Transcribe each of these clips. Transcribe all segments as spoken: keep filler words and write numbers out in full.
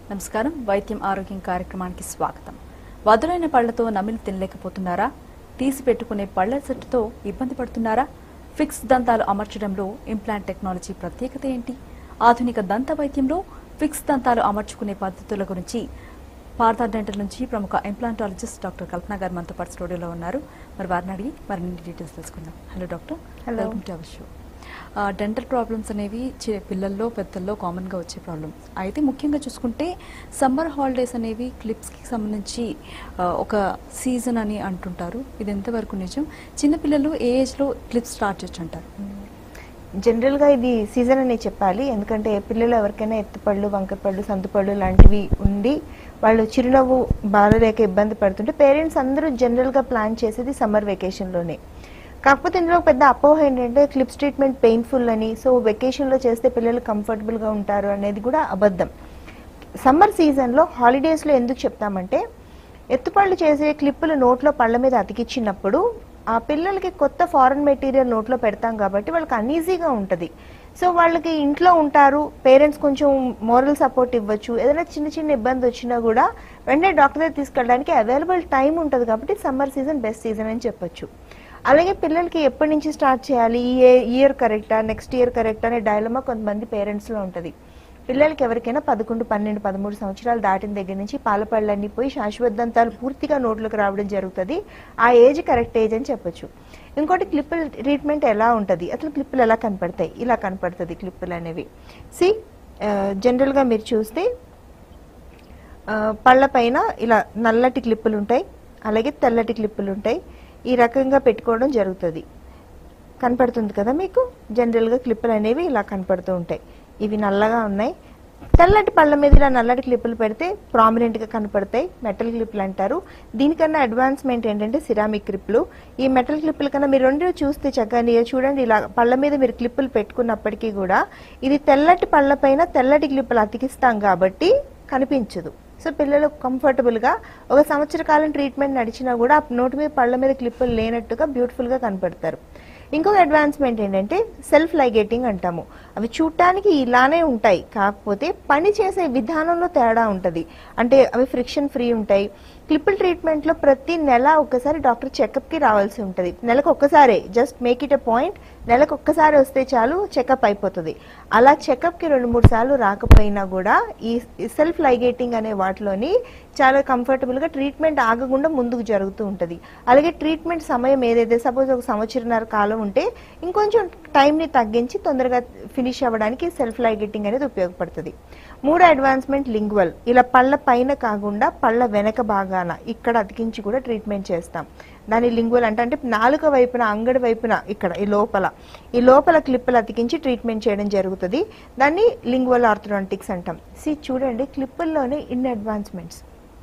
నమస్కారం. వైద్యం ఆరోగ్యం కార్యక్రమానికి స్వాగతం. వదులైన పళ్లతో నమిలి తినలేకపోతున్నారా? తీసి పెట్టుకునే పళ్ల సెట్తో ఇబ్బంది పడుతున్నారా? ఫిక్స్ దంతాలు అమర్చడంలో ఇంప్లాంట్ టెక్నాలజీ ప్రత్యేకత ఏంటి? ఆధునిక దంత వైద్యంలో ఫిక్స్ దంతాలు అమర్చుకునే పద్ధతుల గురించి పార్థ డెంటల్ నుంచి ప్రముఖ ఇంప్లాంటాలజిస్ట్ డాక్టర్ కల్పన గారు మనతో పాటు స్టూడియోలో ఉన్నారు. మరి వారిని అడిగి మరిన్ని డీటెయిల్స్ తెలుసుకుందాం. Hello doctor. Hello. Welcome to our show. Dental problems అనేవి పిల్లల్లో పెద్దల్లో కామన్గా వచ్చే ప్రాబ్లమ్స్. అయితే ముఖ్యంగా చూసుకుంటే సమ్మర్ హాలిడేస్ అనేవి క్లిప్స్కి సంబంధించి ఒక సీజన్ అని అంటుంటారు. ఇది ఎంతవరకు నిజం? చిన్నపిల్లలు ఏ ఏజ్లో క్లిప్స్ స్టార్ట్ చేయొచ్చు అంటారు? జనరల్గా ఇది సీజన్ అనే చెప్పాలి. ఎందుకంటే పిల్లలు ఎవరికైనా ఎత్తుపళ్ళు, వంకరపళ్ళు, సందుపళ్ళు లాంటివి ఉండి వాళ్ళు చిరునవ్వు బాధలేక ఇబ్బంది పడుతుంటే పేరెంట్స్ అందరూ జనరల్గా ప్లాన్ చేసేది సమ్మర్ వెకేషన్లోనే. కాకపోతే ఇందులో పెద్ద అపోహ ఏంటంటే క్లిప్స్ ట్రీట్మెంట్ పెయిన్ఫుల్ అని, సో వెకేషన్లో చేస్తే పిల్లలు కంఫర్టబుల్గా ఉంటారు అనేది కూడా అబద్ధం. సమ్మర్ సీజన్లో హాలిడేస్లో ఎందుకు చెప్తామంటే ఎత్తుపళ్ళు చేసే క్లిప్పులు నోట్లో పళ్ళ మీద అతికిచ్చినప్పుడు ఆ పిల్లలకి కొత్త ఫారెన్ మెటీరియల్ నోట్లో పెడతాం కాబట్టి వాళ్ళకి అన్ఈజీగా ఉంటుంది. సో వాళ్ళకి ఇంట్లో ఉంటారు, పేరెంట్స్ కొంచెం మోరల్ సపోర్ట్ ఇవ్వచ్చు. ఏదైనా చిన్న చిన్న ఇబ్బంది వచ్చినా కూడా వెంటనే డాక్టర్ దగ్గర తీసుకెళ్ళడానికి అవైలబుల్ టైం ఉంటుంది కాబట్టి సమ్మర్ సీజన్ బెస్ట్ సీజన్ అని చెప్పొచ్చు. అలాగే పిల్లలకి ఎప్పటి నుంచి స్టార్ట్ చేయాలి, ఈ ఇయర్ కరెక్టా నెక్స్ట్ ఇయర్ కరెక్టా అనే డైలమా కొంతమంది పేరెంట్స్లో ఉంటుంది. పిల్లలకి ఎవరికైనా పదకొండు పన్నెండు పదమూడు సంవత్సరాలు దాటిన దగ్గర నుంచి పాలపళ్ళన్నీ పోయి శాశ్వత దంతాలు పూర్తిగా నోట్లోకి రావడం జరుగుతుంది. ఆ ఏజ్ కరెక్ట్ ఏజ్ అని చెప్పొచ్చు. ఇంకోటి క్లిప్పుల ట్రీట్మెంట్ ఎలా ఉంటుంది, అసలు క్లిప్పులు ఎలా కనపడతాయి? ఇలా కనపడుతుంది క్లిప్పులు అనేవి. సి జనరల్గా మీరు చూస్తే పళ్ళ పైన ఇలా నల్లటి క్లిప్పులు ఉంటాయి, అలాగే తెల్లటి క్లిప్పులు ఉంటాయి. ఈ రకంగా పెట్టుకోవడం జరుగుతుంది. కనపడుతుంది కదా మీకు? జనరల్గా క్లిప్పులు అనేవి ఇలా కనపడుతూ ఉంటాయి. ఇవి నల్లగా ఉన్నాయి. తెల్లటి పళ్ళ మీద ఇలా నల్లటి క్లిప్పులు పెడితే ప్రామినెంట్గా కనపడతాయి, మెటల్ క్లిప్పులు అంటారు. దీనికన్నా అడ్వాన్స్మెంట్ ఏంటంటే సిరామిక్ క్లిప్పులు. ఈ మెటల్ క్లిప్పుల కన్నా మీరు రెండు చూస్తే చక్కగా చూడండి, ఇలా పళ్ళ మీద మీరు క్లిప్పులు పెట్టుకున్నప్పటికీ కూడా ఇది తెల్లటి పళ్ళ పైన తెల్లటి క్లిప్పులు అతికిస్తాం కాబట్టి కనిపించదు. సో పిల్లలు కంఫర్టబుల్గా ఒక సంవత్సర కాలం ట్రీట్మెంట్ నడిచినా కూడా నోటి మీద పళ్ళ మీద క్లిప్పులు లేనట్టుగా బ్యూటిఫుల్గా కనపడతారు. ఇంకొక అడ్వాన్స్మెంట్ ఏంటంటే సెల్ఫ్ లైగేటింగ్ అంటాము. అవి చూడటానికి ఇలానే ఉంటాయి, కాకపోతే పని చేసే విధానంలో తేడా ఉంటుంది. అంటే అవి ఫ్రిక్షన్ ఫ్రీ ఉంటాయి. క్లిప్పుల ట్రీట్మెంట్లో ప్రతి నెల ఒక్కసారి డాక్టర్ చెకప్కి రావాల్సి ఉంటుంది. నెలకు ఒక్కసారే, just make it a point, నెలకు ఒక్కసారి వస్తే చాలు చెకప్ అయిపోతుంది. అలా చెకప్కి రెండు మూడు సార్లు రాకపోయినా కూడా ఈ సెల్ఫ్ లైగేటింగ్ అనే వాటిలోని చాలా కంఫర్టబుల్గా ట్రీట్మెంట్ ఆగకుండా ముందుకు జరుగుతూ ఉంటుంది. అలాగే ట్రీట్మెంట్ సమయం ఏదైతే సపోజ్ ఒక సంవత్సరన్నర కాలం ఉంటే ఇంకొంచెం టైంని తగ్గించి తొందరగా ఫినిష్ అవ్వడానికి సెల్ఫ్ లైగేటింగ్ అనేది ఉపయోగపడుతుంది. మూడో అడ్వాన్స్మెంట్ లింగ్వల్. ఇలా పళ్ళ పైన కాకుండా పళ్ళ వెనక భాగాన ఇక్కడ అతికించి కూడా ట్రీట్మెంట్ చేస్తాం. దాని లింగ్వల్ అంటే అంటే నాలుక వైపున అంగడి వైపున ఇక్కడ ఈ లోపల ఈ లోపల క్లిప్పులు అతికించి ట్రీట్మెంట్ చేయడం జరుగుతుంది. దాన్ని లింగ్వల్ ఆర్థోడాంటిక్స్ అంటాం. సి చూడండి, క్లిప్పుల్లోనే ఇన్ని advancements,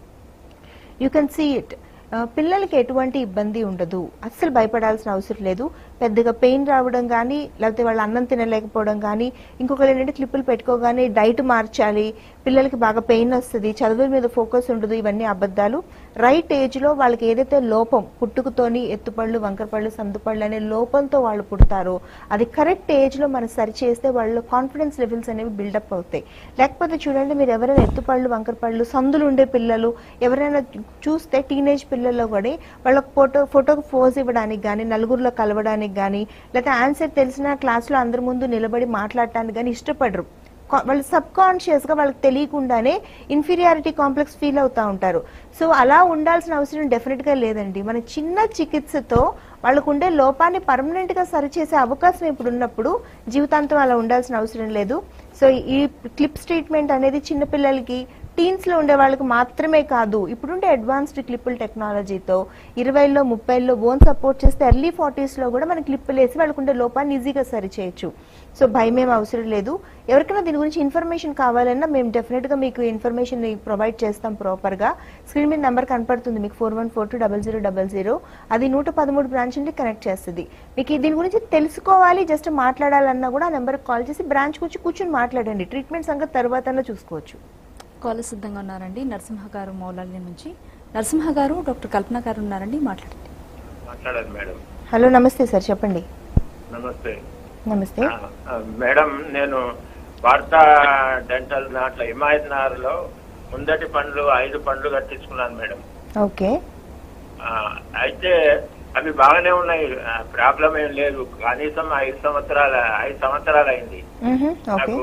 you can see it. పిల్లలకి ఎటువంటి ఇబ్బంది ఉండదు, అస్సలు భయపడాల్సిన అవసరం లేదు. పెద్దగా పెయిన్ రావడం కానీ, లేకపోతే వాళ్ళు అన్నం తినలేకపోవడం కానీ, ఇంకొకరు ఏంటంటే క్లిప్పులు పెట్టుకోగానే డైట్ మార్చాలి, పిల్లలకి బాగా పెయిన్ వస్తుంది, చదువుల మీద ఫోకస్ ఉండదు, ఇవన్నీ అబద్ధాలు. రైట్ ఏజ్లో వాళ్ళకి ఏదైతే లోపం, పుట్టుకతోని ఎత్తుపళ్ళు, వంకరపళ్ళు, సందుపళ్ళు అనే లోపంతో వాళ్ళు పుడతారో అది కరెక్ట్ ఏజ్లో మనం సరి చేస్తే వాళ్ళ కాన్ఫిడెన్స్ లెవెల్స్ అనేవి బిల్డప్ అవుతాయి. లేకపోతే చూడండి, మీరు ఎవరైనా ఎత్తుపళ్ళు, వంకరపళ్ళు, సందులు ఉండే పిల్లలు ఎవరైనా చూస్తే టీనేజ్ పిల్లల్లో కూడా వాళ్ళకి ఫోటో ఫోటోకి పోజ్ ఇవ్వడానికి కానీ, నలుగురిలో కలవడానికి కానీ, లేకపోతే ఆన్సర్ తెలిసిన క్లాస్లో అందరి ముందు నిలబడి మాట్లాడటానికి కానీ ఇష్టపడరు. వాళ్ళు సబ్ కాన్షియస్గా వాళ్ళకి తెలియకుండానే ఇన్ఫీరియారిటీ కాంప్లెక్స్ ఫీల్ అవుతూ ఉంటారు. సో అలా ఉండాల్సిన అవసరం డెఫినెట్గా లేదండి. మన చిన్న చికిత్సతో వాళ్ళకు ఉండే లోపాన్ని పర్మనెంట్గా సరిచేసే అవకాశం ఇప్పుడు ఉన్నప్పుడు జీవితాంతం అలా ఉండాల్సిన అవసరం లేదు. సో ఈ క్లిప్స్ ట్రీట్మెంట్ అనేది చిన్నపిల్లలకి, టీన్స్లో ఉండే వాళ్ళకి మాత్రమే కాదు, ఇప్పుడుండే అడ్వాన్స్డ్ క్లిప్పుల టెక్నాలజీతో ఇరవైలో ముప్పైలో బోన్ సపోర్ట్ చేస్తే ఎర్లీ ఫార్టీస్లో కూడా మనం క్లిప్పులు వేసి వాళ్ళకు ఉండే లోపాన్ని ఈజీగా సరి చేయొచ్చు. సో భయం ఏం అవసరం లేదు. ఎవరికైనా దీని గురించి ఇన్ఫర్మేషన్ కావాలన్నా మేము డెఫినెట్గా మీకు ఇన్ఫర్మేషన్ ప్రొవైడ్ చేస్తాం ప్రాపర్గా. స్క్రీన్ మీద నెంబర్ కనపడుతుంది మీకు, four one four two double zero double zero. అది నూట పదమూడు బ్రాంచ్ నుండి కనెక్ట్ చేస్తుంది. మీకు దీని గురించి తెలుసుకోవాలి, జస్ట్ మాట్లాడాలన్నా కూడా ఆ నెంబర్కి కాల్ చేసి బ్రాంచ్కి వచ్చి కూర్చొని మాట్లాడండి. ట్రీట్మెంట్ సంగతి తర్వాత చూసుకోవచ్చు. కాల్ సిద్ధంగా ఉన్నారండి. నరసింహ గారు మౌలాలి నుంచి. నరసింహ గారు, డాక్టర్ కల్పన గారు ఉన్నారండి, మాట్లాడండి. మాట్లాడండి మేడం. హలో, నమస్తే సార్, చెప్పండి. నమస్తే. నమస్తే మేడం, నేను పార్థ డెంటల్ దాంట్లో హిమాయత్ నగర్లో ముందటి పండ్లు ఐదు పండ్లు కట్టించుకున్నాను మేడం. ఓకే. ఆ, అయితే అవి బాగానే ఉన్నాయి, ప్రాబ్లం ఏం లేదు. కనీసం ఐదు సంవత్సరాల ఐదు సంవత్సరాలు అయింది నాకు.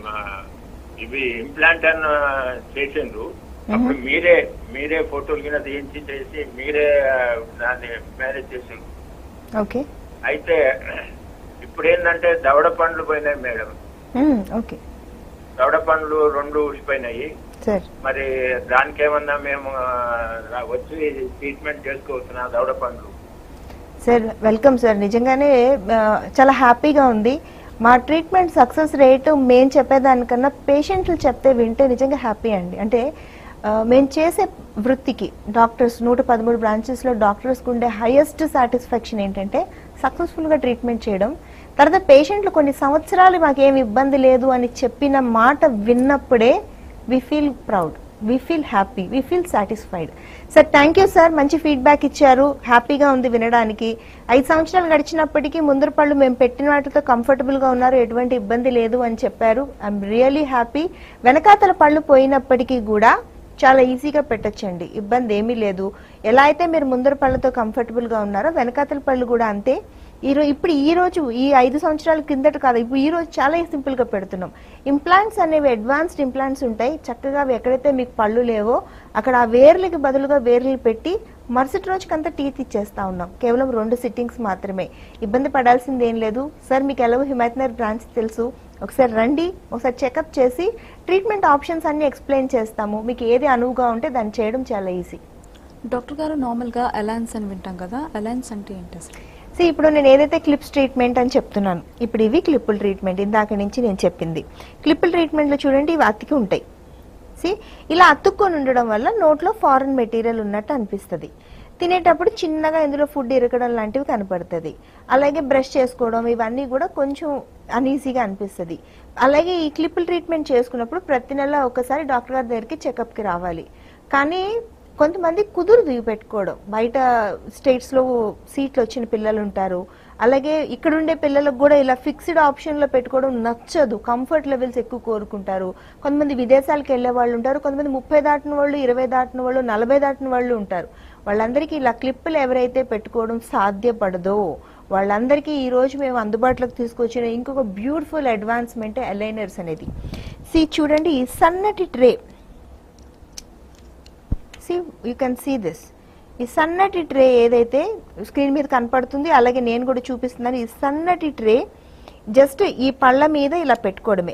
ఇవి ఇంప్లాంట్ అని చేసిండ్రు. అప్పుడు మీరే మీరే ఫోటోలు కింద తీయించి చేసి మీరే దాన్ని మ్యారేజ్ చేసిండ్రు. ఓకే. అయితే ఇప్పుడు ఏంటంటే దవడ పండ్లు పోయినాయి మేడం. ఓకే. దవడ పండ్లు రెండు ఊసిపోయినాయి. మరి దానికి ఏమన్నా మేము వచ్చి ట్రీట్మెంట్ చేసుకోవచ్చునా దవడ పండ్లు? Sir welcome sir. నిజంగానే చాలా హ్యాపీగా ఉంది. మా ట్రీట్మెంట్ సక్సెస్ రేటు మేము చెప్పేదానికన్నా పేషెంట్లు చెప్తే వింటే నిజంగా హ్యాపీ అండి. అంటే మేము చేసే వృత్తికి డాక్టర్స్ నూట పదమూడు బ్రాంచెస్లో డాక్టర్స్కి ఉండే హైయెస్ట్ సాటిస్ఫాక్షన్ ఏంటంటే సక్సెస్ఫుల్గా ట్రీట్మెంట్ చేయడం. తర్వాత పేషెంట్లు కొన్ని సంవత్సరాలు మాకేం ఇబ్బంది లేదు అని చెప్పిన మాట విన్నప్పుడే we feel proud, we feel happy, we feel satisfied. Sir thank you sir, మంచి ఫీడ్బ్యాక్ ఇచ్చారు, హ్యాపీగా ఉంది వినడానికి. ఐదు సంవత్సరాలు గడిచినప్పటికీ ముందర పళ్ళు మేము పెట్టిన వాటితో కంఫర్టబుల్గా ఉన్నారు, ఎటువంటి ఇబ్బంది లేదు అని చెప్పారు. I'm really happy. వెనకాతల పళ్ళు పోయినప్పటికీ కూడా చాలా ఈజీగా పెట్టచ్చండి, ఇబ్బంది ఏమీ లేదు. ఎలా అయితే మీరు ముందర పళ్ళతో కంఫర్టబుల్గా ఉన్నారో వెనకాతల పళ్ళు కూడా అంతే. ఈరోజు ఇప్పుడు ఈ రోజు ఈ ఐదు సంవత్సరాల కిందట కాదు, ఇప్పుడు ఈ రోజు చాలా సింపుల్గా పెడుతున్నాం. ఇంప్లాంట్స్ అనేవి అడ్వాన్స్డ్ ఇంప్లాంట్స్ ఉంటాయి. చక్కగా అవి ఎక్కడైతే మీకు పళ్ళు లేవో అక్కడ ఆ వేర్లకి బదులుగా వేర్లు పెట్టి మరుసటి రోజుకంతా టీత్ ఇచ్చేస్తా ఉన్నాం. కేవలం రెండు సిట్టింగ్స్ మాత్రమే, ఇబ్బంది పడాల్సింది ఏం లేదు. సార్ మీకు ఎలాగో హిమాయత్నగర్ బ్రాంచ్ తెలుసు, ఒకసారి రండి, ఒకసారి చెకప్ చేసి ట్రీట్మెంట్ ఆప్షన్స్ అన్ని ఎక్స్ప్లెయిన్ చేస్తాము. మీకు ఏది అనువుగా ఉంటే దాన్ని చేయడం చాలా ఈజీ. డాక్టర్ గారు నార్మల్గా అలయన్స్ అని వింటాం కదా, అలయన్స్ అంటే ఏంటి అసలు? సో ఇప్పుడు నేను ఏదైతే క్లిప్స్ ట్రీట్మెంట్ అని చెప్తున్నాను, ఇప్పుడు ఇవి క్లిప్పుల ట్రీట్మెంట్. ఇందాక నుంచి నేను చెప్పింది క్లిప్పుల ట్రీట్మెంట్లో చూడండి, ఇవి అతికి ఉంటాయి. సి ఇలా అతుక్కొని ఉండడం వల్ల నోట్లో ఫారెన్ మెటీరియల్ ఉన్నట్టు అనిపిస్తుంది. తినేటప్పుడు చిన్నగా ఇందులో ఫుడ్ ఇరకడం లాంటివి కనపడుతుంది. అలాగే బ్రష్ చేసుకోవడం ఇవన్నీ కూడా కొంచెం అనీజీగా అనిపిస్తుంది. అలాగే ఈ క్లిప్పుల ట్రీట్మెంట్ చేసుకున్నప్పుడు ప్రతి నెల ఒకసారి డాక్టర్ గారి దగ్గరికి చెకప్కి రావాలి. కానీ కొంతమంది కుదురు దిగి పెట్టుకోవడం, బయట స్టేట్స్లో సీట్లు వచ్చిన పిల్లలు ఉంటారు. అలాగే ఇక్కడ ఉండే పిల్లలకు కూడా ఇలా ఫిక్స్డ్ ఆప్షన్లో పెట్టుకోవడం నచ్చదు, కంఫర్ట్ లెవెల్స్ ఎక్కువ కోరుకుంటారు. కొంతమంది విదేశాలకు వెళ్ళే వాళ్ళు ఉంటారు, కొంతమంది ముప్పై దాటిన వాళ్ళు, ఇరవై దాటిన వాళ్ళు, నలభై దాటిన వాళ్ళు ఉంటారు. వాళ్ళందరికీ ఇలా క్లిప్పులు ఎవరైతే పెట్టుకోవడం సాధ్యపడదో వాళ్ళందరికీ ఈ రోజు మేము అందుబాటులోకి తీసుకొచ్చిన ఇంకొక బ్యూటిఫుల్ అడ్వాన్స్మెంట్ అలైనర్స్ అనేది. సి చూడండి, ఈ సన్నటి tray, see you can see this. ఈ సన్నటి ట్రే ఏదైతే స్క్రీన్ మీద కనపడుతుంది, అలాగే నేను కూడా చూపిస్తున్నాను. ఈ సన్నటి ట్రే జస్ట్ ఈ పళ్ళ మీద ఇలా పెట్టుకోవడమే.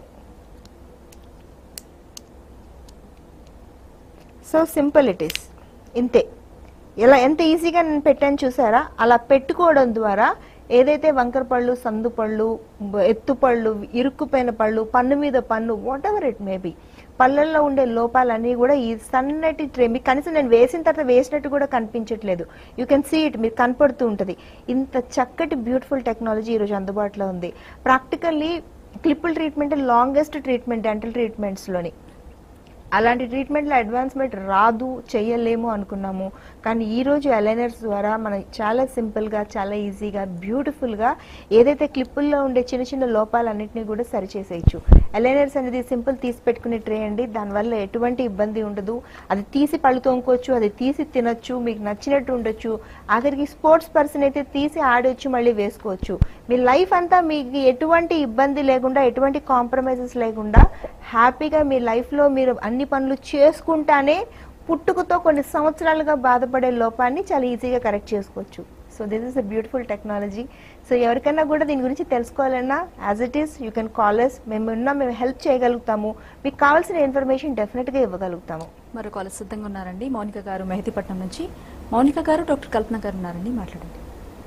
సో సింపుల్ ఇట్ ఈస్, ఇంతే. ఇలా ఎంత ఈజీగా నేను పెట్టాను చూసారా? అలా పెట్టుకోవడం ద్వారా ఏదైతే వంకర పళ్ళు, సందు పళ్ళు, ఎత్తు పళ్ళు, ఇరుక్కుపోయిన పళ్ళు, పన్ను మీద పన్ను, whatever it may be, పళ్ళల్లో ఉండే లోపాలన్నీ కూడా ఈ సన్నటి ట్రే, మీకు కనీసం నేను వేసిన తర్వాత వేసినట్టు కూడా కనిపించట్లేదు. యూ కెన్ సీ ఇట్, మీకు కనపడుతూ ఉంటుంది. ఇంత చక్కటి బ్యూటిఫుల్ టెక్నాలజీ ఈరోజు అందుబాటులో ఉంది. ప్రాక్టికల్లీ క్లిప్పుల ట్రీట్మెంట్ లాంగెస్ట్ ట్రీట్మెంట్ డెంటల్ ట్రీట్మెంట్స్లోని. అలాంటి ట్రీట్మెంట్లో అడ్వాన్స్మెంట్ రాదు, చెయ్యలేము అనుకున్నాము. కానీ ఈరోజు అలైనర్స్ ద్వారా మనం చాలా సింపుల్గా, చాలా ఈజీగా, బ్యూటిఫుల్గా ఏదైతే క్లిప్పుల్లో ఉండే చిన్న చిన్న లోపాలన్నింటినీ కూడా సరిచేసేయచ్చు. అలైనర్స్ అనేది సింపుల్ తీసి పెట్టుకునే ట్రే అండి, దానివల్ల ఎటువంటి ఇబ్బంది ఉండదు. అది తీసి పళ్ళు తోముకోవచ్చు, అది తీసి తినొచ్చు, మీకు నచ్చినట్టు ఉండొచ్చు. ఆఖరికి స్పోర్ట్స్ పర్సన్ అయితే తీసి ఆడొచ్చు, మళ్ళీ వేసుకోవచ్చు. మీ లైఫ్ అంతా మీకు ఎటువంటి ఇబ్బంది లేకుండా, ఎటువంటి కాంప్రమైజెస్ లేకుండా హ్యాపీగా మీ లైఫ్లో మీరు అన్ని పనులు చేసుకుంటానే పుట్టుకతో కొన్ని సంవత్సరాలుగా బాధపడే లోపాన్ని చాలా ఈజీగా కరెక్ట్ చేసుకోవచ్చు. So this is a beautiful technology. So ఎవరికైనా కూడా దీని గురించి తెలుసుకోవాలన్నా as it is you can call us. మేము ఉన్నా, మేము హెల్ప్ చేయగలుగుతాము, మీకు కావాల్సిన ఇన్ఫర్మేషన్ డెఫినెట్గా ఇవ్వగలుగుతాము. మరో కాల్ సిద్ధంగా ఉన్నారండి, మౌనిక గారు మెహదీపట్నం నుంచి. మౌనిక గారు, డాక్టర్ కల్పన గారు ఉన్నారండి, మాట్లాడండి.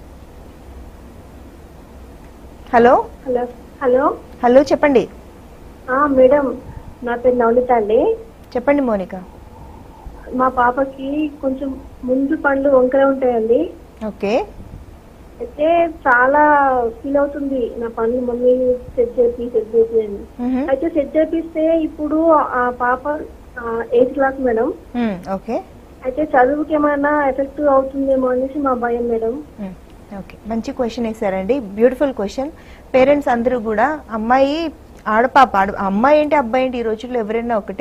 హలో హలో హలో హలో చెప్పండి మేడం, నా పేరు నవనిత అండి. చెప్పండి మౌనిక. మా పాపకి కొంచెం ముందు పండ్లు వంకర ఉంటాయండి. ఓకే. అయితే చాలా ఫీల్ అవుతుంది, నా పండ్లు మమ్మీ సెట్ చేపి సెట్ చేపి అని. అయితే సెట్ చేపిస్తే ఇప్పుడు ఆ పాప ఎయిత్ క్లాస్ మేడం. ఓకే. అయితే చదువుకి ఏమైనా ఎఫెక్ట్ అవుతుందేమో అనేసి మా భయం మేడం. ఓకే, మంచి క్వశ్చన్ వేసారండి, బ్యూటిఫుల్ క్వశ్చన్. పేరెంట్స్ అందరూ కూడా అమ్మాయి ఆడపాప, ఆడ అమ్మాయి ఏంటి అబ్బాయి ఏంటి ఈ రోజుల్లో ఎవరైనా ఒకటే,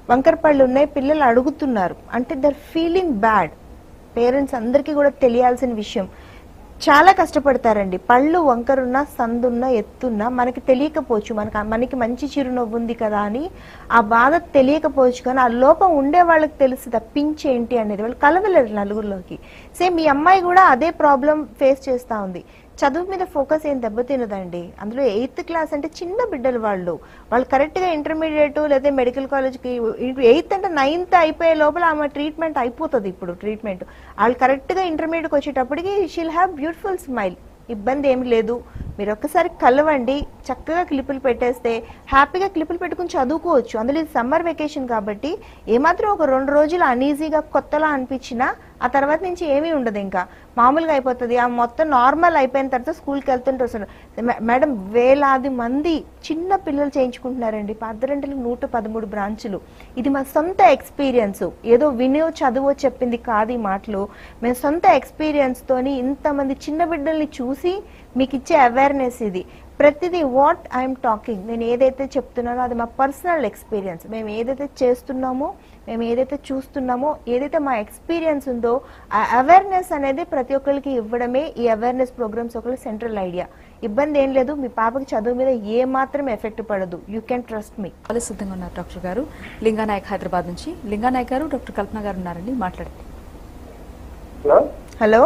వంకర పళ్ళు ఉన్నాయి, పిల్లలు అడుగుతున్నారు అంటే దర్ ఫీలింగ్ బ్యాడ్. పేరెంట్స్ అందరికీ కూడా తెలియాల్సిన విషయం, చాలా కష్టపడతారండి. పళ్ళు వంకరున్నా సందున్నా ఎత్తున్నా మనకి తెలియకపోవచ్చు, మనకి మనకి మంచి చిరునవ్వు ఉంది కదా అని ఆ బాధ తెలియకపోవచ్చు, కానీ ఆ లోపం ఉండే వాళ్ళకి తెలుస్తుంది ఆ పించ్ ఏంటి అనేది. వాళ్ళు కలవలేరు నలుగురిలోకి. సేమ్ మీ అమ్మాయి కూడా అదే ప్రాబ్లం ఫేస్ చేస్తూ ఉంది. చదువు మీద ఫోకస్ ఏం దెబ్బతినదండి. అందులో ఎయిత్ క్లాస్ అంటే చిన్న బిడ్డలు వాళ్ళు వాళ్ళు కరెక్ట్గా ఇంటర్మీడియట్ లేదా మెడికల్ కాలేజ్కి ఎయిత్ అంటే నైన్త్ అయిపోయే లోపల ఆమె ట్రీట్మెంట్ అయిపోతుంది. ఇప్పుడు ట్రీట్మెంట్ వాళ్ళు కరెక్ట్గా ఇంటర్మీడియట్కి వచ్చేటప్పటికి షీల్ హ్యావ్ బ్యూటిఫుల్ స్మైల్, ఇబ్బంది ఏమి లేదు. మీరు ఒక్కసారి కలవండి, చక్కగా క్లిప్పులు పెట్టేస్తే హ్యాపీగా క్లిప్పులు పెట్టుకుని చదువుకోవచ్చు. అందులో ఇది సమ్మర్ వెకేషన్ కాబట్టి ఏమాత్రం ఒక రెండు రోజులు అనీజీగా కొత్తలా అనిపించినా ఆ తర్వాత నుంచి ఏమీ ఉండదు, ఇంకా మామూలుగా అయిపోతుంది. ఆ మొత్తం నార్మల్ అయిపోయిన తర్వాత స్కూల్కి వెళ్తుంటే వస్తుంది. మేడం వేలాది మంది చిన్న పిల్లలు చేయించుకుంటున్నారండి పాదరంటలకు నూట పదమూడు బ్రాంచులు. ఇది మా సొంత ఎక్స్పీరియన్స్, ఏదో వినో చదువో చెప్పింది కాదు ఈ మాటలు. మేము సొంత ఎక్స్పీరియన్స్ తోని ఇంతమంది చిన్న బిడ్డల్ని చూసి మీకు ఇచ్చే అవేర్నెస్ ఇది. ప్రతిదీ వాట్ ఐఎమ్ టాకింగ్, నేను ఏదైతే చెప్తున్నానో అది మా పర్సనల్ ఎక్స్పీరియన్స్. మేము ఏదైతే చేస్తున్నామో, మేము ఏదైతే చూస్తున్నామో, ఏదైతే మా ఎక్స్పీరియన్స్ ఉందో ఆ అవేర్నెస్ అనేది ప్రతి ఒక్కరికి ఇవ్వడమే ఈ అవేర్నెస్ ప్రోగ్రామ్స్ ఒక సెంట్రల్ ఐడియా. ఇబ్బంది ఏం లేదు, మీ పాపకి చదువు మీద ఏ మాత్రం ఎఫెక్ట్ పడదు. You can trust me. చాలా సిద్ధంగా ఉన్నారు డాక్టర్ గారు. లింగానాయక్ హైదరాబాద్ నుంచి. లింగానాయక్ గారు, డాక్టర్ కల్పన గారు ఉన్నారండి, మాట్లాడండి. Hello hello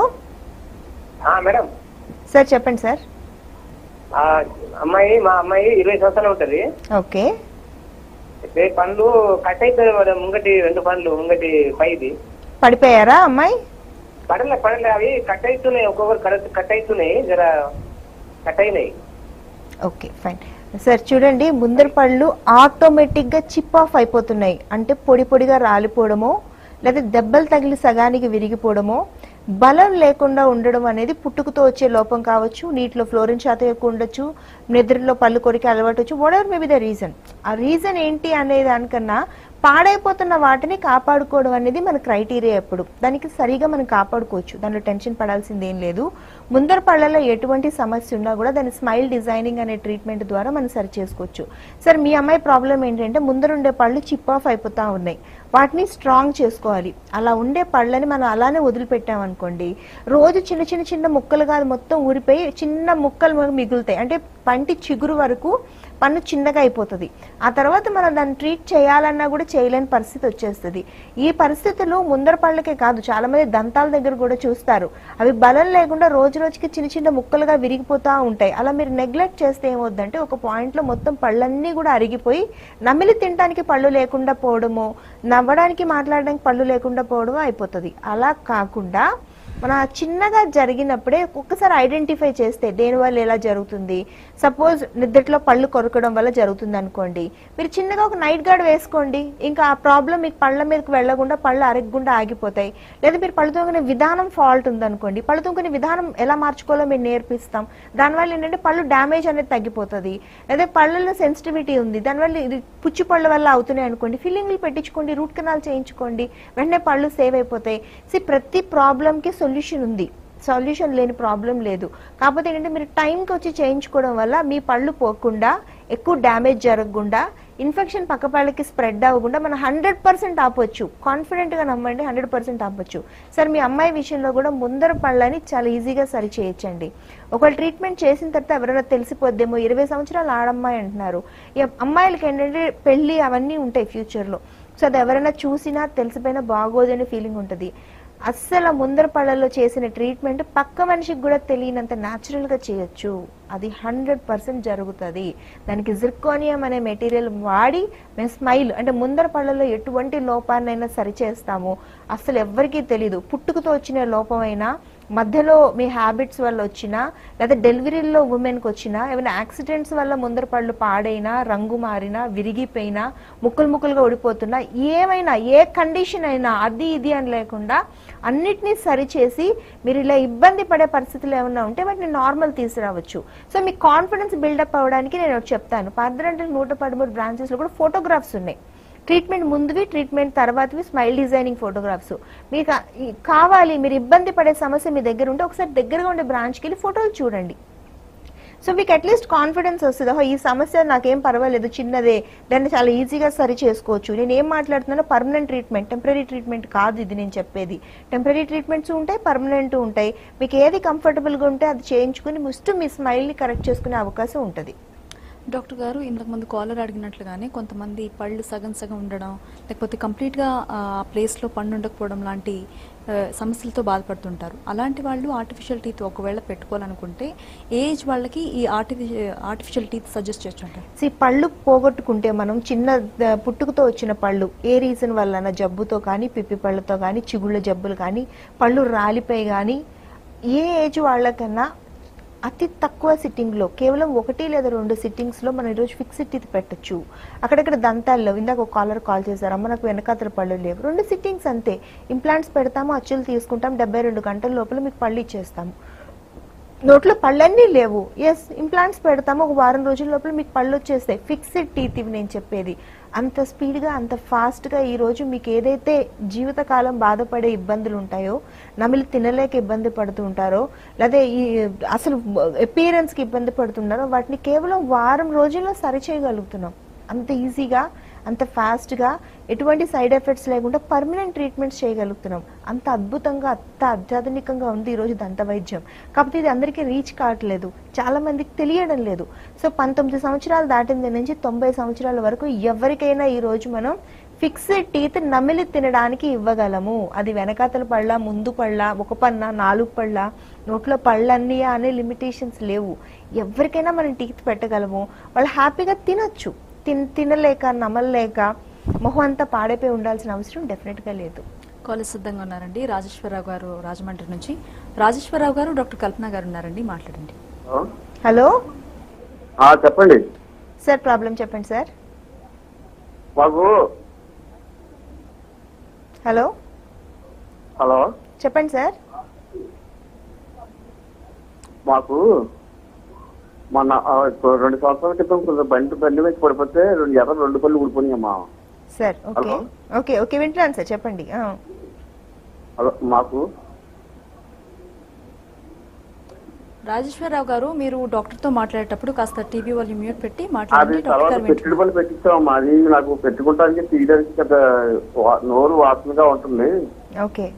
madam. సార్ చెప్పండి సార్. అమ్మాయి మా అమ్మాయి ఇరవై సంవత్సరాలు ఉంటది. ఓకే. పండ్లు కట్ అవుతుంది, ముంగటి రెండు పండ్లు ముంగటి పైది పడిపోయారా అమ్మాయి? పడలే పడలే అవి కట్ అవుతున్నాయి, ఒక్కొక్కరు కరెక్ట్ కట్ అవుతున్నాయి, జర కట్ అయినాయి. Okay fine sir. చూడండి, ముందర పళ్ళు ఆటోమేటిక్ గా చిప్ ఆఫ్ అయిపోతున్నాయి. అంటే పొడి పొడిగా రాలిపోవడమో లేదా దెబ్బలు తగిలి సగానికి విరిగిపోవడమో, బలం లేకుండా ఉండడం అనేది పుట్టుకతో వచ్చే లోపం కావచ్చు, నీటిలో ఫ్లోరిన్ శాతం ఎక్కువ ఉండొచ్చు, నిద్రలో పళ్ళు కొరికి అలవాటు వచ్చు, whatever may be the reason. ఆ రీజన్ ఏంటి అనే దానికన్నా పాడైపోతున్న వాటిని కాపాడుకోవడం అనేది మన క్రైటీరియా. ఎప్పుడు దానికి సరిగా మనం కాపాడుకోవచ్చు, దానిలో టెన్షన్ పడాల్సింది ఏం లేదు. ముందర పళ్ళలో ఎటువంటి సమస్య ఉన్నా కూడా దాన్ని స్మైల్ డిజైనింగ్ అనే ట్రీట్మెంట్ ద్వారా మనం సరి చేసుకోవచ్చు. సార్ మీ అమ్మాయి ప్రాబ్లం ఏంటంటే ముందరుండే పళ్ళు చిప్ ఆఫ్ అయిపోతా ఉన్నాయి, వాటిని స్ట్రాంగ్ చేసుకోవాలి. అలా ఉండే పళ్ళని మనం అలానే వదిలిపెట్టామనుకోండి, రోజు చిన్న చిన్న చిన్న ముక్కలు కాదు మొత్తం ఊరిపోయి చిన్న ముక్కలు మిగులుతాయి. అంటే పంటి చిగురు వరకు పన్ను చిన్నగా అయిపోతుంది. ఆ తర్వాత మనం దాన్ని ట్రీట్ చేయాలన్నా కూడా చేయలేని పరిస్థితి వచ్చేస్తుంది. ఈ పరిస్థితులు ముందర పళ్ళకే కాదు, చాలా మంది దంతాల దగ్గర కూడా చూస్తారు. అవి బలం లేకుండా రోజు రోజుకి చిన్న చిన్న ముక్కలుగా విరిగిపోతా ఉంటాయి. అలా మీరు నెగ్లెక్ట్ చేస్తే ఏమవుద్దంటే ఒక పాయింట్ లో మొత్తం పళ్ళన్నీ కూడా అరిగిపోయి నమిలి తినడానికి పళ్ళు లేకుండా పోవడమో, నవ్వడానికి మాట్లాడడానికి పళ్ళు లేకుండా పోవడమో అయిపోతుంది. అలా కాకుండా మన చిన్నగా జరిగినప్పుడే ఒక్కసారి ఐడెంటిఫై చేస్తే దేనివల్ల ఎలా జరుగుతుంది. సపోజ్ నిద్రలో పళ్ళు కొరకడం వల్ల జరుగుతుంది అనుకోండి, మీరు చిన్నగా ఒక నైట్ గార్డ్ వేసుకోండి, ఇంకా ఆ ప్రాబ్లం మీకు పళ్ళ మీదకి వెళ్లకుండా పళ్ళు అరగకుండా ఆగిపోతాయి. లేదా మీరు పళ్ళు తోముకునే విధానం ఫాల్ట్ ఉందనుకోండి, పళ్ళు తోముకునే విధానం ఎలా మార్చుకోవాలో మేము నేర్పిస్తాం. దానివల్ల ఏంటంటే పళ్ళు డ్యామేజ్ అనేది తగ్గిపోతుంది. లేదా పళ్ళల్లో సెన్సిటివిటీ ఉంది, దానివల్ల ఇది పుచ్చి పళ్ళ వల్ల అవుతున్నాయి అనుకోండి, ఫిల్లింగ్లు పెట్టించుకోండి, రూట్ కెనాల్ చేయించుకోండి, వెంటనే పళ్ళు సేవ్ అయిపోతాయి. సి ప్రతి ప్రాబ్లంకి సొల్యూషన్ ఉంది, సొల్యూషన్ లేని ప్రాబ్లం లేదు. కాకపోతే ఏంటంటే మీరు టైంకి వచ్చి చేయించుకోవడం వల్ల మీ పళ్ళు పోకుండా, ఎక్కువ డ్యామేజ్ జరగకుండా, ఇన్ఫెక్షన్ పక్క పళ్ళకి స్ప్రెడ్ అవ్వకుండా మనం హండ్రెడ్ పర్సెంట్ ఆపొచ్చు. కాన్ఫిడెంట్గా నమ్మండి, హండ్రెడ్ పర్సెంట్ ఆపొచ్చు. సార్ మీ అమ్మాయి విషయంలో కూడా ముందర పళ్ళని చాలా ఈజీగా సరి చేయొచ్చండి. ఒకవేళ ట్రీట్మెంట్ చేసిన తర్వాత ఎవరైనా తెలిసిపోద్దేమో, ఇరవై సంవత్సరాలు ఆడమ్మాయి అంటున్నారు. ఈ అమ్మాయిలకి ఏంటంటే పెళ్ళి అవన్నీ ఉంటాయి ఫ్యూచర్లో. సో అది ఎవరైనా చూసినా తెలిసిపోయినా బాగోదని ఫీలింగ్ ఉంటుంది. అస్సలు ముందర పళ్ళలో చేసిన ట్రీట్మెంట్ పక్క మనిషికి కూడా తెలియనంత న్యాచురల్గా చేయొచ్చు. అది హండ్రెడ్ పర్సెంట్ జరుగుతుంది. దానికి జిర్కోనియం అనే మెటీరియల్ వాడి మేము స్మైల్ అంటే ముందర పళ్ళలో ఎటువంటి లోపాన్నైనా సరిచేస్తాము. అసలు ఎవ్వరికీ తెలీదు. పుట్టుకతో వచ్చిన లోపమైనా, మధ్యలో మీ హ్యాబిట్స్ వల్ల వచ్చినా, లేదా డెలివరీలో ఉమెన్కి వచ్చినా, ఏమైనా యాక్సిడెంట్స్ వల్ల ముందర పళ్ళు పాడైనా, రంగు మారినా, విరిగిపోయినా, ముక్కలు ముక్కలుగా ఊడిపోతున్నా, ఏమైనా ఏ కండిషన్ అయినా అది ఇది అని లేకుండా అన్నిటినీ సరిచేసి మీరు ఇలా ఇబ్బంది పడే పరిస్థితులు ఏమైనా ఉంటే వాటిని నార్మల్ తీసుకురావచ్చు. సో మీ కాన్ఫిడెన్స్ బిల్డప్ అవ్వడానికి నేను ఒకటి చెప్తాను. పాదరంటలు నూట పదమూడు బ్రాంచెస్ లో కూడా ఫోటోగ్రాఫ్స్ ఉన్నాయి. ట్రీట్మెంట్ ముందువి, ట్రీట్మెంట్ తర్వాతవి స్మైల్ డిజైనింగ్ ఫోటోగ్రాఫ్స్. మీకు కావాలి, మీరు ఇబ్బంది పడే సమస్య మీ దగ్గర ఉంటే ఒకసారి దగ్గరగా ఉండే బ్రాంచ్కి వెళ్ళి ఫోటోలు చూడండి. సో మీకు అట్లీస్ట్ కాన్ఫిడెన్స్ వస్తుంది, ఓహో ఈ సమస్య నాకేం పర్వాలేదు, చిన్నదే, దాన్ని చాలా ఈజీగా సరి చేసుకోవచ్చు. నేను ఏం మాట్లాడుతున్నానో పర్మనెంట్ ట్రీట్మెంట్, టెంపరీ ట్రీట్మెంట్ కాదు ఇది నేను చెప్పేది. టెంపరీ ట్రీట్మెంట్స్ ఉంటాయి, పర్మనెంట్ ఉంటాయి. మీకు ఏది కంఫర్టబుల్గా ఉంటే అది చేయించుకుని ముస్ట్ మీ స్మైల్ని కరెక్ట్ చేసుకునే అవకాశం ఉంటుంది. డాక్టర్ గారు, ఇంతకుముందు కాలర్ అడిగినట్లుగానే కొంతమంది పళ్ళు సగం సగం ఉండడం, లేకపోతే కంప్లీట్గా ఆ ప్లేస్లో పండు ఉండకపోవడం లాంటి సమస్యలతో బాధపడుతుంటారు. అలాంటి వాళ్ళు ఆర్టిఫిషియల్ టీత్ ఒకవేళ పెట్టుకోవాలనుకుంటే ఏ ఏజ్ వాళ్ళకి ఈ ఆర్టిఫిషియల్ ఆర్టిఫిషియల్ టీత్ సజెస్ట్ చేయొచ్చు? సి పళ్ళు పోగొట్టుకుంటే మనం చిన్న పుట్టుకతో వచ్చిన పళ్ళు ఏ రీజన్ వల్ల, జబ్బుతో కానీ, పిప్పి పళ్ళతో కానీ, చిగుళ్ళ జబ్బులు కానీ, పళ్ళు రాలిపోయి కానీ, ఏ ఏజ్ వాళ్ళకన్నా అతి తక్కువ సిట్టింగ్లో కేవలం ఒకటి లేదా రెండు సిట్టింగ్స్లో మనం ఈరోజు ఫిక్స్డ్ టీత్ పెట్టచ్చు. అక్కడక్కడ దంతాల్లో ఇందాక ఒక కాలర్ కాల్ చేశారు, అమ్మ నాకు వెనకాతల పళ్ళు లేవు, రెండు సిట్టింగ్స్ అంతే. ఇంప్లాంట్స్ పెడతాము, అచ్చులు తీసుకుంటాం, డెబ్బై రెండు గంటల లోపల మీకు పళ్ళు ఇచ్చేస్తాము. నోట్లో పళ్ళన్నీ లేవు, ఎస్ ఇంప్లాంట్స్ పెడతాము, ఒక వారం రోజుల లోపల మీకు పళ్ళు వచ్చేస్తాయి. ఫిక్స్డ్ టీత్ ఇవి నేను చెప్పేది. అంత స్పీడ్గా అంత ఫాస్ట్గా ఈరోజు మీకు ఏదైతే జీవితకాలం బాధపడే ఇబ్బందులు ఉంటాయో, నమిలి తినలేక ఇబ్బంది పడుతూ ఉంటారో, లేదా ఈ అసలు అపియరెన్స్కి ఇబ్బంది పడుతున్నారో, వాటిని కేవలం వారం రోజుల్లో సరి చేయగలుగుతున్నాం. అంత ఈజీగా, అంత ఫాస్ట్గా, ఎటువంటి సైడ్ ఎఫెక్ట్స్ లేకుండా పర్మనెంట్ ట్రీట్మెంట్స్ చేయగలుగుతున్నాం. అంత అద్భుతంగా, అంత అత్యాధునికంగా ఉంది ఈరోజు దంత వైద్యం. కాకపోతే ఇది అందరికీ రీచ్ కావట్లేదు, చాలా మందికి తెలియడం లేదు. సో పంతొమ్మిది సంవత్సరాలు దాటింది నుంచి తొంభై సంవత్సరాల వరకు ఎవరికైనా ఈరోజు మనం ఫిక్స్డ్ టీత్ నమిలి తినడానికి ఇవ్వగలము. అది వెనకాతల పళ్ళ, ముందు పళ్ళ, ఒక పన్న, నాలుగు పళ్ళ, నోట్లో పళ్ళన్నీ అనే లిమిటేషన్స్ లేవు. ఎవరికైనా మనం టీత్ పెట్టగలము. వాళ్ళు హ్యాపీగా తినచ్చు. తిన్ తినలేక నమలలేక మొహం అంతా పాడైపోయి ఉండాల్సిన అవసరం డెఫినెట్గా లేదు. కాలేజ్ సిద్ధంగా ఉన్నారండి రాజేశ్వరరావు గారు రాజమండ్రి నుంచి. రాజేశ్వరరావు గారు, డాక్టర్ కల్పన గారు ఉన్నారండి, మాట్లాడండి. హలో చెప్పండి సార్, ప్రాబ్లం చెప్పండి సార్. మాకు హలో హలో చెప్పండి సార్. మాకు మొన్న రెండు సంవత్సరాల క్రితం కొంచెం బండి బండి మీద పడిపోతే రెండు ఎర్ర రెండు పళ్ళు ఊడిపోయినాయమ్మా. సార్ ఓకే ఓకే ఓకే వింటున్నాను సార్, చెప్పండి. హలో మాకు రాజేశ్వరరావు గారు, మీరు డాక్టర్ తో మాట్లాడేటప్పుడు కాస్త టీవీ వాళ్ళు మ్యూట్ పెట్టి అది మాట్లాడండి. తర్వాత డాక్టర్ పెట్టుడు పళ్ళు పెట్టించామమ్మా. అది నాకు పెట్టుకుంటానికి తీయడానికి పెద్ద నోరు వాసనగా ఉంటుంది. ఓకే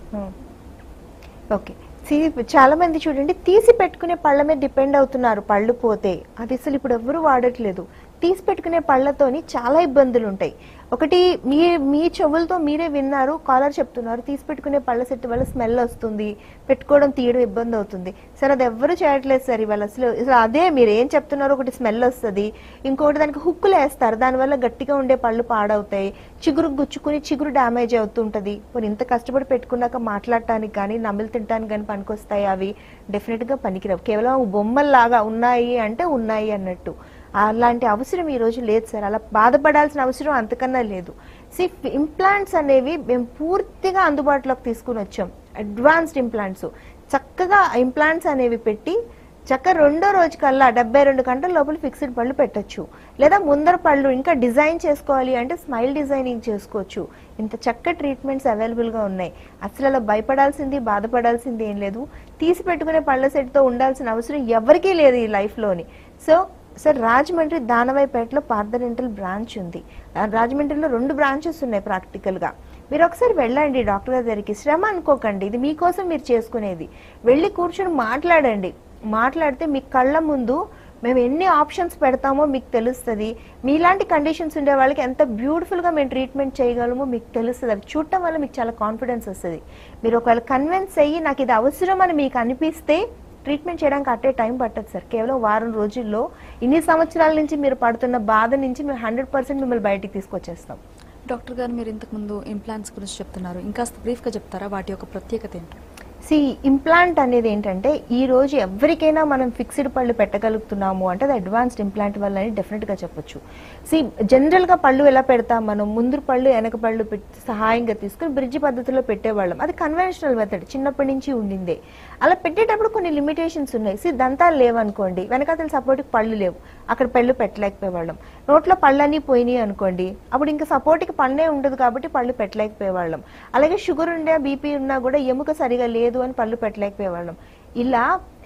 ఓకే చాలా మంది చూడండి తీసి పెట్టుకునే పళ్ళ మీద డిపెండ్ అవుతున్నారు. పళ్ళు పోతే అది అసలు ఇప్పుడు ఎవరు వాడట్లేదు. తీసి పెట్టుకునే పళ్ళతోని చాలా ఇబ్బందులు ఉంటాయి. ఒకటి మీ మీ చెవులతో మీరే విన్నారు, కాలర్ చెప్తున్నారు తీసి పెట్టుకునే పళ్ళ సెట్ వల్ల స్మెల్ వస్తుంది, పెట్టుకోవడం తీయడం ఇబ్బంది అవుతుంది. సరే అది ఎవ్వరు చేయట్లేదు సార్ ఇవాళ. అసలు అసలు అదే మీరు ఏం చెప్తున్నారు, ఒకటి స్మెల్ వస్తుంది, ఇంకొకటి దానికి హుక్కులు వేస్తారు, దానివల్ల గట్టిగా ఉండే పళ్ళు పాడవుతాయి, చిగురు గుచ్చుకుని చిగురు డ్యామేజ్ అవుతుంటది. మరి ఇంత కష్టపడి పెట్టుకున్నాక మాట్లాడటానికి కానీ నమిలి తినడానికి కానీ పనికొస్తాయి అవి? డెఫినెట్గా పనికిరావు. కేవలం బొమ్మల్లాగా ఉన్నాయి అంటే ఉన్నాయి అన్నట్టు. అలాంటి అవసరం ఈ రోజు లేదు సార్. అలా బాధపడాల్సిన అవసరం అంతకన్నా లేదు. సి ఇంప్లాంట్స్ అనేవి మేము పూర్తిగా అందుబాటులోకి తీసుకుని వచ్చాం. అడ్వాన్స్డ్ ఇంప్లాంట్స్, చక్కగా ఇంప్లాంట్స్ అనేవి పెట్టి చక్క రెండో రోజు కల్లా డెబ్బై రెండు గంటల లోపల ఫిక్స్డ్ పళ్ళు పెట్టచ్చు. లేదా ముందర పళ్ళు ఇంకా డిజైన్ చేసుకోవాలి అంటే స్మైల్ డిజైనింగ్ చేసుకోవచ్చు. ఇంత చక్క ట్రీట్మెంట్స్ అవైలబుల్గా ఉన్నాయి. అసలు అలా భయపడాల్సింది బాధపడాల్సింది ఏం లేదు. తీసి పెట్టుకునే పళ్ళ సెట్తో ఉండాల్సిన అవసరం ఎవరికీ లేదు ఈ లైఫ్లోని. సో సార్ రాజమండ్రి దానవాయిపేటలో పార్థ డెంటల్ బ్రాంచ్ ఉంది. రాజమండ్రిలో రెండు బ్రాంచెస్ ఉన్నాయి ప్రాక్టికల్గా. మీరు ఒకసారి వెళ్ళండి డాక్టర్ గారి దగ్గరికి. శ్రమ అనుకోకండి, ఇది మీకోసం మీరు చేసుకునేది. వెళ్ళి కూర్చొని మాట్లాడండి. మాట్లాడితే మీ కళ్ళ ముందు మేము ఎన్ని ఆప్షన్స్ పెడతామో మీకు తెలుస్తుంది. మీలాంటి కండిషన్స్ ఉండే వాళ్ళకి ఎంత బ్యూటిఫుల్గా మేము ట్రీట్మెంట్ చేయగలమో మీకు తెలుస్తుంది. అవి చూడటం వల్ల మీకు చాలా కాన్ఫిడెన్స్ వస్తుంది. మీరు ఒకవేళ కన్విన్స్ అయ్యి నాకు ఇది అవసరం అని మీకు అనిపిస్తే ట్రీట్మెంట్ చేయడానికి అట్టే టైం పట్టదు సార్. కేవలం వారం రోజుల్లో ఇన్ని సంవత్సరాల నుంచి మీరు పడుతున్న బాధ నుంచి మేము హండ్రెడ్ పర్సెంట్ మిమ్మల్ని బయటికి తీసుకొచ్చేస్తాం. డాక్టర్ గారు, మీరు ఇంతకుముందు ఇంప్లాంట్స్ గురించి చెప్తున్నారు, ఇంకాస్త బ్రీఫ్గా చెప్తారా వాటి యొక్క ప్రత్యేకత ఏంటి? సి ఇంప్లాంట్ అనేది ఏంటంటే ఈ రోజు ఎవరికైనా మనం ఫిక్స్డ్ పళ్ళు పెట్టగలుగుతున్నాము అంటే అది అడ్వాన్స్డ్ ఇంప్లాంట్ వల్ల అని డెఫినెట్గా చెప్పొచ్చు. సి జనరల్గా పళ్ళు ఎలా పెడతాం మనం, ముందు పళ్ళు వెనక పళ్ళు పెట్టి సహాయంగా తీసుకుని బ్రిడ్జ్ పద్ధతిలో పెట్టేవాళ్ళం. అది కన్వెన్షనల్ మెథడ్, చిన్నప్పటి నుంచి ఉండిందే. అలా పెట్టేటప్పుడు కొన్ని లిమిటేషన్స్ ఉన్నాయి. సి దంతాలు లేవనుకోండి, వెనకాతల సపోర్ట్కి పళ్ళు లేవు, అక్కడ పళ్ళు పెట్టలేకపోయేవాళ్ళం. నోట్లో పళ్ళన్నీ పోయినాయి అనుకోండి, అప్పుడు ఇంకా సపోర్ట్కి పళ్ళే ఉండదు కాబట్టి పళ్ళు పెట్టలేకపోయేవాళ్ళం. అలాగే షుగర్ ఉండే బీపీ ఉన్నా కూడా ఎముక సరిగా లేదు అని పళ్ళు పెట్టలేకపోయేవాళ్ళం. ఇలా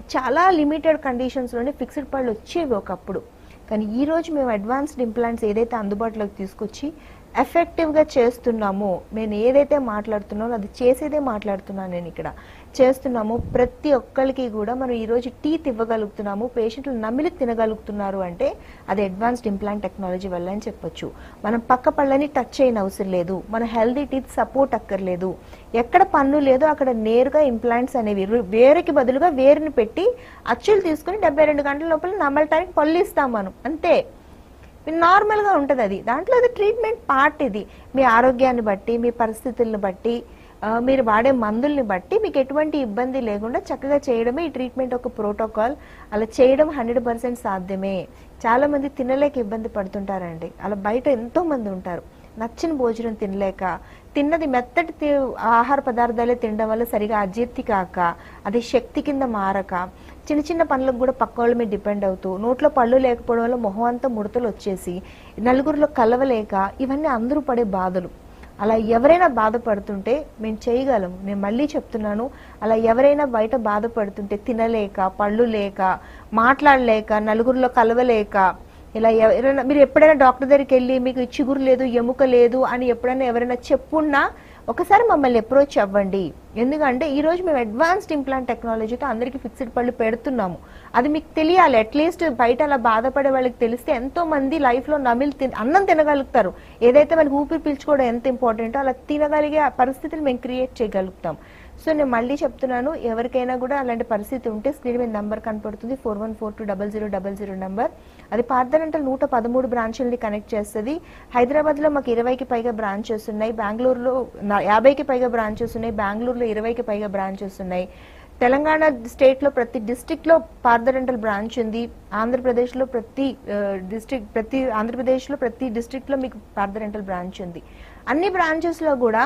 చాలా లిమిటెడ్ కండిషన్స్లోనే ఫిక్స్డ్ పళ్ళు వచ్చేవి ఒకప్పుడు. కానీ ఈరోజు మేము అడ్వాన్స్డ్ ఇంప్లాంట్స్ ఏదైతే అందుబాటులోకి తీసుకొచ్చి ఎఫెక్టివ్గా చేస్తున్నామో, నేను ఏదైతే మాట్లాడుతున్నానో అది చేసేదే మాట్లాడుతున్నాను నేను ఇక్కడ చేస్తున్నాము. ప్రతి ఒక్కరికి కూడా మనం ఈరోజు టీత్ ఇవ్వగలుగుతున్నాము, పేషెంట్లు నమిలి తినగలుగుతున్నారు అంటే అది అడ్వాన్స్డ్ ఇంప్లాంట్ టెక్నాలజీ వల్ల అని చెప్పొచ్చు. మనం పక్క పళ్ళని టచ్ చేయని అవసరం లేదు, మన హెల్దీ టీత్ సపోర్ట్ అక్కర్లేదు, ఎక్కడ పన్ను లేదో అక్కడ నేరుగా ఇంప్లాంట్స్ అనేవి వేరుకి బదులుగా వేరుని పెట్టి అచ్చులు తీసుకుని డెబ్బై రెండు గంటల లోపల నమలటానికి పళ్ళు ఇస్తాం మనం, అంతే. నార్మల్గా ఉంటుంది అది. దాంట్లో అది ట్రీట్మెంట్ పార్ట్. ఇది మీ ఆరోగ్యాన్ని బట్టి, మీ పరిస్థితులను బట్టి, మీరు వాడే మందుల్ని బట్టి మీకు ఎటువంటి ఇబ్బంది లేకుండా చక్కగా చేయడమే ఈ ట్రీట్మెంట్ ఒక ప్రోటోకాల్. అలా చేయడం హండ్రెడ్ పర్సెంట్ సాధ్యమే. చాలా మంది తినలేక ఇబ్బంది పడుతుంటారండి. అలా బయట ఎంతో మంది ఉంటారు, నచ్చిన భోజనం తినలేక, తిన్నది మెత్తటి ఆహార పదార్థాలే తినడం వల్ల సరిగా అజీర్తి కాక, అది శక్తి కింద మారక, చిన్న చిన్న పనులకు కూడా పక్క వాళ్ళ మీద డిపెండ్ అవుతూ, నోట్లో పళ్ళు లేకపోవడం వల్ల మొహం అంతా ముడతలు వచ్చేసి, నలుగురిలో కలవలేక, ఇవన్నీ అందరూ పడే బాధలు. అలా ఎవరైనా బాధపడుతుంటే మేము చేయగలము. నేను మళ్ళీ చెప్తున్నాను, అలా ఎవరైనా బయట బాధపడుతుంటే తినలేక, పళ్ళు లేక, మాట్లాడలేక, నలుగురిలో కలవలేక, ఇలా ఎవరైనా మీరు ఎప్పుడైనా డాక్టర్ దగ్గరికి వెళ్ళి మీకు చిగురు లేదు, ఎముక లేదు అని ఎప్పుడైనా ఎవరైనా చెప్పున్నా ఒకసారి మమ్మల్ని అప్రోచ్ అవ్వండి. ఎందుకంటే ఈరోజు మేము అడ్వాన్స్డ్ ఇంప్లాంట్ టెక్నాలజీతో అందరికీ ఫిక్స్డ్ పళ్ళు పెడుతున్నాము. అది మీకు తెలియాలి. అట్లీస్ట్ బయట అలా బాధపడే వాళ్ళకి తెలిస్తే ఎంతో మంది లైఫ్లో నమిలి తిన అన్నం తినగలుగుతారు. ఏదైతే మనకి ఊపిరి పీల్చుకోవడం ఎంత ఇంపార్టెంటో అలా తినగలిగే పరిస్థితులు మేము క్రియేట్ చేయగలుగుతాం. సో నేను మళ్ళీ చెప్తున్నాను, ఎవరికైనా కూడా అలాంటి పరిస్థితి ఉంటే స్క్రీన్ మీద నెంబర్ కనపడుతుంది, four one four two double zero double zero number. అది పార్థడెంటల్ నూట పదమూడు బ్రాంచుల్ని కనెక్ట్ చేస్తుంది. హైదరాబాద్లో మాకు ఇరవైకి పైగా బ్రాంచెస్ ఉన్నాయి, బెంగళూరులో యాభైకి పైగా బ్రాంచెస్ ఉన్నాయి, బెంగళూరులో ఇరవైకి పైగా బ్రాంచెస్ ఉన్నాయి. తెలంగాణ స్టేట్లో ప్రతి డిస్ట్రిక్ట్లో పార్థడెంటల్ బ్రాంచ్ ఉంది. ఆంధ్రప్రదేశ్లో ప్రతి డిస్ట్రిక్ట్ ప్రతి ఆంధ్రప్రదేశ్లో ప్రతి డిస్ట్రిక్ట్లో మీకు పార్థడెంటల్ బ్రాంచ్ ఉంది. అన్ని బ్రాంచెస్లో కూడా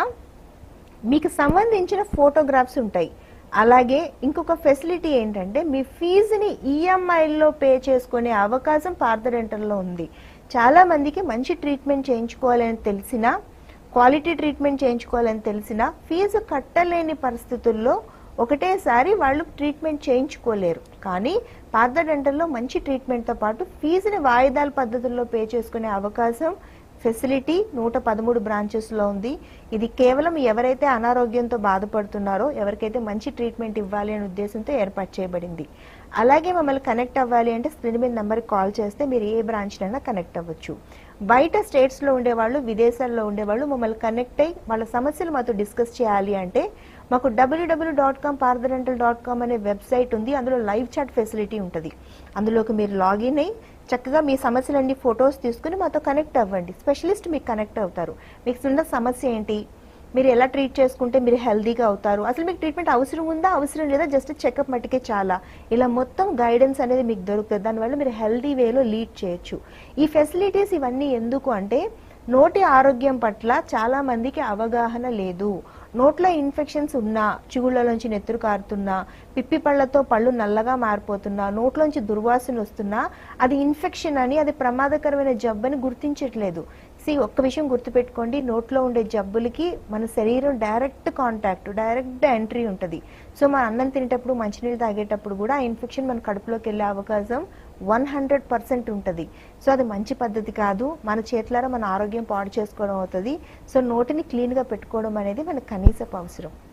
మీకు సంబంధించిన ఫోటోగ్రాఫ్స్ ఉంటాయి. అలాగే ఇంకొక ఫెసిలిటీ ఏంటంటే మీ ఫీజుని ఈఎంఐలో పే చేసుకునే అవకాశం పార్థడెంటల్లో ఉంది. చాలా మందికి మంచి ట్రీట్మెంట్ చేయించుకోవాలని తెలిసినా, క్వాలిటీ ట్రీట్మెంట్ చేయించుకోవాలని తెలిసినా ఫీజు కట్టలేని పరిస్థితుల్లో ఒకటేసారి వాళ్ళు ట్రీట్మెంట్ చేయించుకోలేరు. కానీ పార్థడెంటల్లో మంచి ట్రీట్మెంట్తో పాటు ఫీజుని వాయిదాల పద్ధతుల్లో పే చేసుకునే అవకాశం ఫెసిలిటీ నూట పదమూడు బ్రాంచెస్లో ఉంది. ఇది కేవలం ఎవరైతే అనారోగ్యంతో బాధపడుతున్నారో, ఎవరికైతే మంచి ట్రీట్మెంట్ ఇవ్వాలి అనే ఉద్దేశంతో ఏర్పాటు చేయబడింది. అలాగే మమ్మల్ని కనెక్ట్ అవ్వాలి అంటే స్క్రీన్ మీద నెంబర్కి కాల్ చేస్తే మీరు ఏ బ్రాంచ్నైనా కనెక్ట్ అవ్వచ్చు. బయట స్టేట్స్లో ఉండేవాళ్ళు, విదేశాల్లో ఉండేవాళ్ళు మమ్మల్ని కనెక్ట్ అయ్యి వాళ్ళ సమస్యలు మాతో డిస్కస్ చేయాలి అంటే మాకు WW dot com Partha dental dot com అనే వెబ్సైట్ ఉంది. అందులో లైవ్ చాట్ ఫెసిలిటీ ఉంటుంది. అందులోకి మీరు లాగిన్ అయ్యి చక్కగా మీ సమస్యలన్నీ ఫొటోస్ తీసుకుని మాతో కనెక్ట్ అవ్వండి. స్పెషలిస్ట్ మీకు కనెక్ట్ అవుతారు. మీకు ఉన్న సమస్య ఏంటి, మీరు ఎలా ట్రీట్ చేసుకుంటే మీరు హెల్దీగా అవుతారు, అసలు మీకు ట్రీట్మెంట్ అవసరం ఉందా అవసరం లేదా, జస్ట్ చెకప్ మట్టుకే చాలా, ఇలా మొత్తం గైడెన్స్ అనేది మీకు దొరుకుతుంది. దానివల్ల మీరు హెల్దీ వేలో లీడ్ చేయొచ్చు. ఈ ఫెసిలిటీస్ ఇవన్నీ ఎందుకు అంటే నోటి ఆరోగ్యం పట్ల చాలా మందికి అవగాహన లేదు. నోట్లో ఇన్ఫెక్షన్స్ ఉన్నా, చిగుళ్ళలోంచి నెత్తురు కారుతున్నా, పిప్పి పళ్ళతో పళ్ళు నల్లగా మారిపోతున్నా, నోట్లోంచి దుర్వాసన వస్తున్నా అది ఇన్ఫెక్షన్ అని, అది ప్రమాదకరమైన జబ్బని గుర్తించట్లేదు. సి ఒక్క విషయం గుర్తుపెట్టుకోండి, నోట్లో ఉండే జబ్బులకి మన శరీరం డైరెక్ట్ కాంటాక్ట్, డైరెక్ట్ ఎంట్రీ ఉంటుంది. సో మన అన్నం తినేటప్పుడు, మంచినీళ్ళు తాగేటప్పుడు కూడా ఆ ఇన్ఫెక్షన్ మన కడుపులోకి వెళ్ళే అవకాశం వన్ హండ్రెడ్ పర్సెంట్ ఉంటుంది. సో అది మంచి పద్ధతి కాదు. మన చేతులారా మన ఆరోగ్యం పాడు చేసుకోవడం అవుతుంది. సో నోటిని క్లీన్గా పెట్టుకోవడం అనేది మనకు కనీసపు అవసరం.